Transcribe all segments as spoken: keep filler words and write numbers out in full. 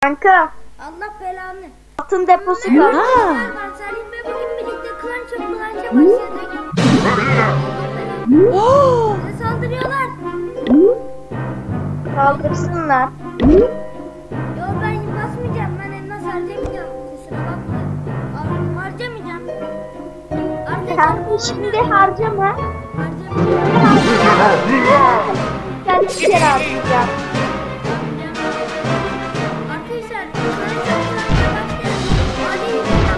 Kanka. Allah belanı. Altın deposu Merhaba kanka. arkadaşlar, Salih ve bugün birlikte klança klança başladık. Bize saldırıyorlar. Kaldırsınlar. Yo ben basmayacağım, ben elmas harcamayacağım. Kusura bakma. Al, harcamayacağım. Arkadaşlar Kanka şimdi harcama. harcamayacağım. Kendi bir kere harcayacağım. Arkadaşlar klança klança başlayalım. Ali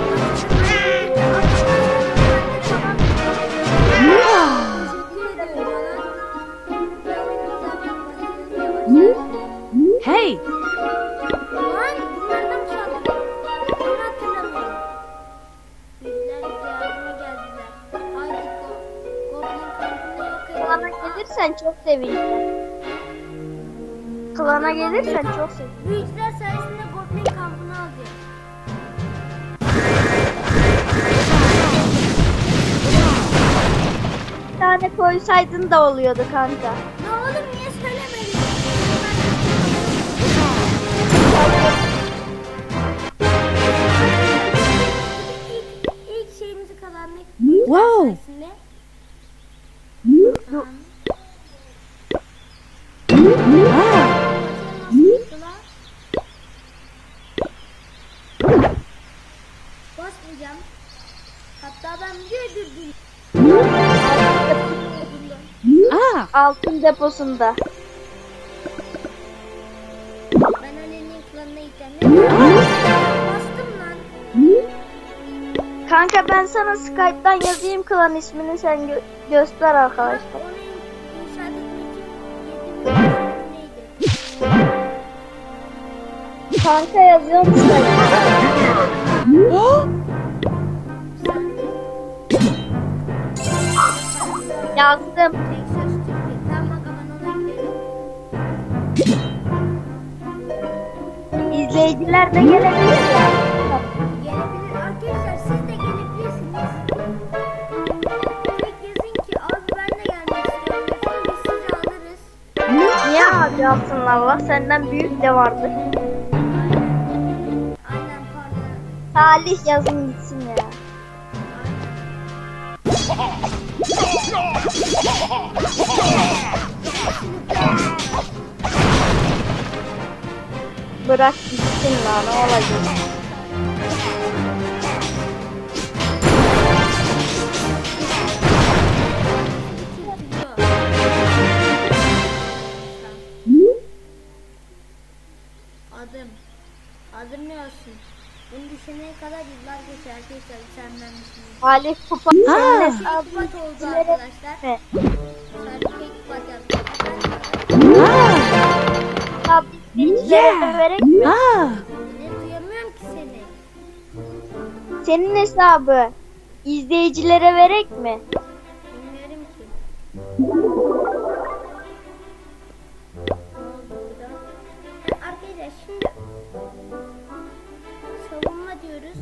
Hey! Lan bunlardan mı saldırıyor? Bunu hatırlamıyorum. Bizler bize yardıma geldiler. Haydi go. Goblin kampını yok Klana edelim. gelirsen çok sevinirim. Klana gelirsen çok sevinirim. Büyücüler sayesinde Goblin kampını alacağız. Bir tane koysaydın da oluyordu kanka. Ne oğlum niye söylemedin? İlk, ilk şeyimizi kazandık. Wow. Sayesinde. Tamam. Basmayacağım. Hatta ben videoyu durdurdum. Ah! Altın deposunda. Ben Ali'nin klanına gideceğim. Bastım lan. Kanka ben sana Skype'dan yazayım klan ismini, sen gö- göster arkadaşlar. Onu inşa etmek için yediğim neydi? Kanka yazıyorum Skype'dan. Oh! Yazdım. Texas Türkiye. Tamam aga ben ona gidelim. İzleyiciler de gelebilir yani. Gelebilir. Arkadaşlar siz de gelebilirsiniz. Tek yazın ki abi ben de gelmek istiyorum. Lütfen biz sizi alırız. Niye abi alsınlar lan? Senden büyük de vardı. Aynen pardon. Salih yazın gitsin ya. Bırak gitsin lan, ne olacak? Adım. Adım ne olsun? Bunu düşünene kadar yıllar geçer arkadaşlar. Senden düşünün. Salih kupa Ha. seninle Kupat oldu arkadaşlar. Evet. Sadece kupat yaptı. Ah! izleyicilere vererek mi? Ah! Ne duyamıyorum ki seni. Senin hesabı izleyicilere verek mi? Bilmiyorum ki. Ne oldu burada? Ha, arkadaşlar şimdi savunma diyoruz.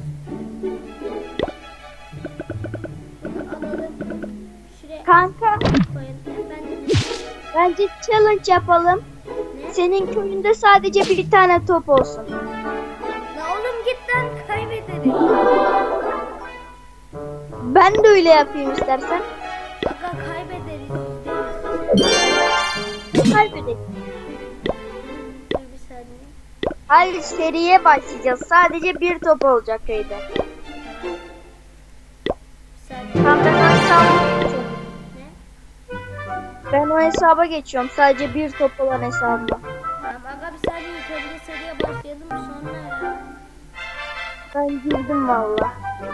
Bunu alalım. Şuraya Kanka koyalım. Efendim. bence challenge yapalım. Ne? Senin köyünde sadece bir tane top olsun. La oğlum git lan kaybederim. Ben de öyle yapayım istersen. Aga kaybederiz. yüzde Kaybedelim. yüz. Dur bir saniye. Hayır, seriye başlayacağız. Sadece bir top olacak köyde. Bir saniye. Tamam, ben o hesaba geçiyorum. Ne? Ben o hesaba geçiyorum. Sadece bir top olan hesabıma. Tamam aga bir saniye. İlk önce seriye başlayalım sonra ya. Ben girdim valla.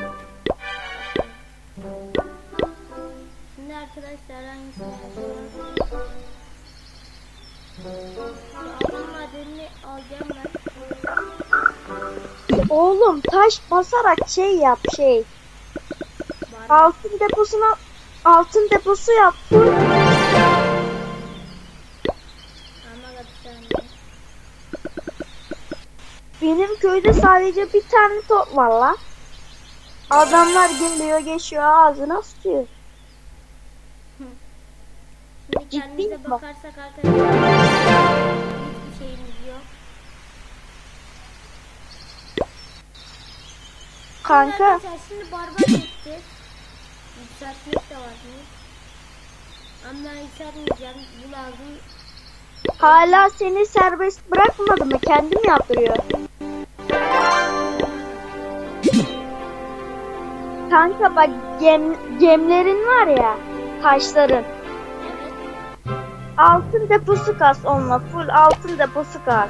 Şimdi arkadaşlar hangisini yapıyorum? Şu altın madenini alacağım ben. Oğlum taş basarak şey yap şey. Bari Altın deposuna altın deposu yap. ama aga bir saniye. Benim köyde sadece bir tane top var lan. Adamlar geliyor geçiyor ağzına sıçıyor. Şimdi kendimize Ciddiyim bak. bakarsak arkadaşlar hiçbir şeyimiz yok. kanka. Arkadaşlar şimdi barbar gitti. Yükseltmek de var mı? Ama ben yükseltmeyeceğim. Bu lazım. Hala seni serbest bırakmadı mı? Kendi mi yaptırıyor? Kanka bak gem, gemlerin var ya, taşların. Evet. Altın deposu kas onunla. Full altın deposu kas.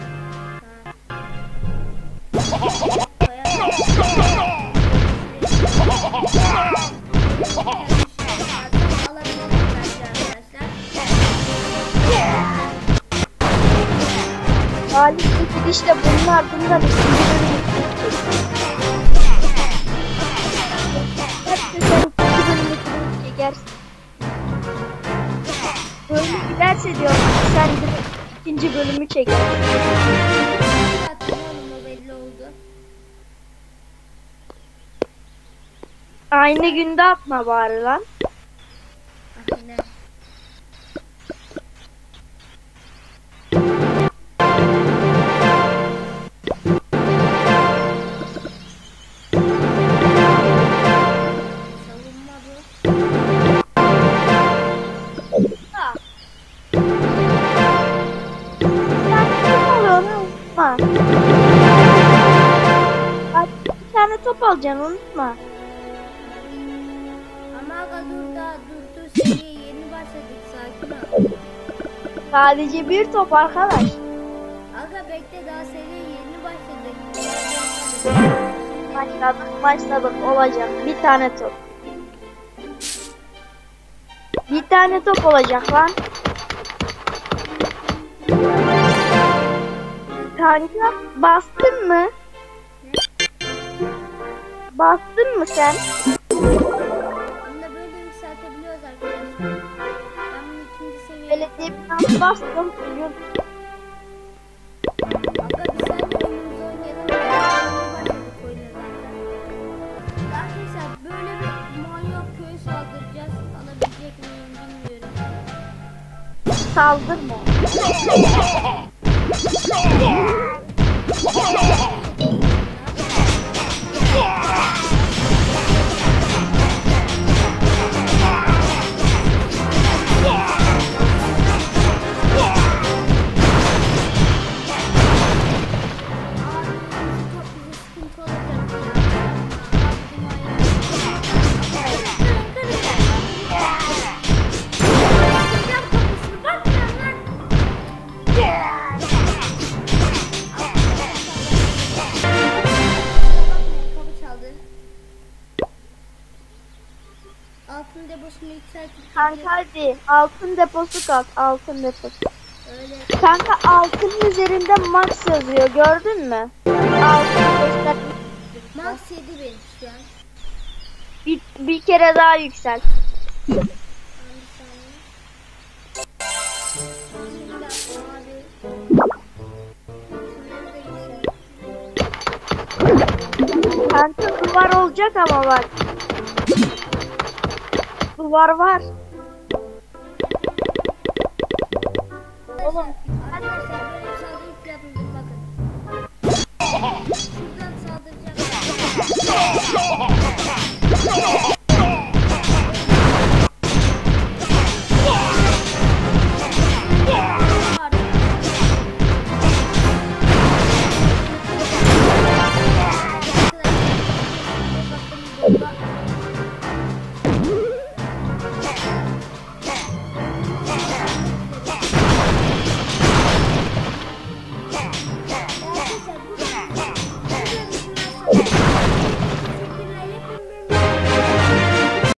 Galip Sekiz işte bunlar bunlar ikinci bölümü. Hepsi sen ikinci bölümü çekersin. Böyle giderse diyorum sen direkt ikinci bölümü çekersin. Aynı günde atma bari lan. Aynen. Savunma bu. Ha. Sen kim oluyor lan unutma. Bak bir tane top alacaksın unutma. Ama aga dur da dur dur seriye yeni başladık, sakin ol. Sadece bir top arkadaş. Aga bekle, daha seriye yeni başladık. Başladık başladık olacak. Bir tane top. Bir tane top olacak lan. Kanka bastın mı? Bastın mı sen? Bunu da böyle yükseltebiliyoruz arkadaşlar. Ben bunu ikinci seviyeye... Belediye binası bastım. Bugün Aga biz seninle oyunumuzu oynayalım. Başladık oyuna zaten. Arkadaşlar böyle bir manyak köye saldıracağız. Alabilecek miyim bilmiyorum. saldırma. Altın deposunu yükseltip Kanka hadi altın deposu kas. Altın deposu. öyle Kanka altının üzerinde max yazıyor gördün mü? Altın göster. max yedi bin şu an. Bir, bir kere daha yüksel. Bir saniye. Bir dakika abi. Şunları da yükselt. Kanka duvar olacak ama bak. Duvar var. Oğlum